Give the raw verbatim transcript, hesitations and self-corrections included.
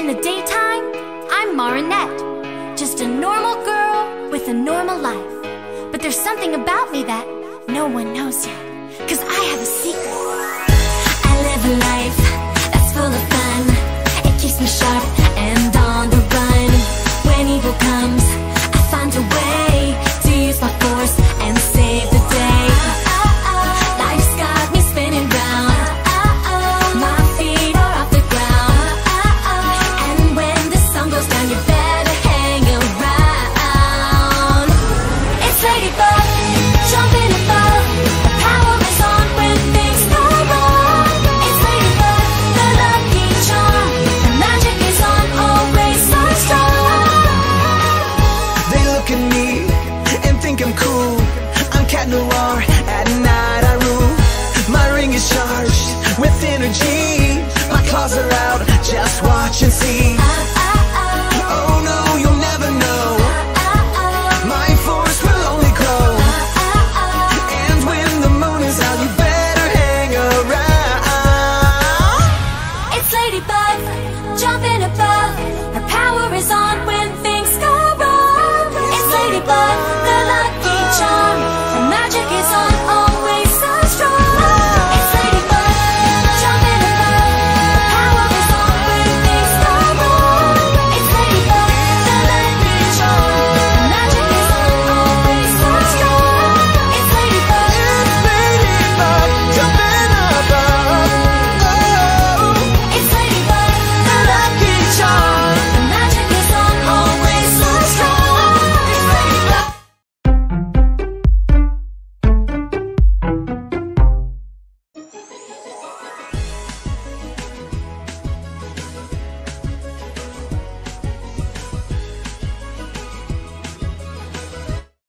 In the daytime, I'm Marinette, just a normal girl with a normal life. But there's something about me that no one knows yet, 'cause I have a secret. I live a life that's full of fun. It keeps me sharp and on the run. When evil comes, I find a way to use my force and save the day. Life's got me spinning round. My feet are off the ground. And when the sun goes down, you better hang around. It's Ladybug, jumping above. The power is on when things go wrong. It's Ladybug, the lucky charm. The magic is on, always so strong. They look at me and think I'm cool. I'm Cat Noir, at night I rule. My ring is charged with energy. My claws are out, just watch and see.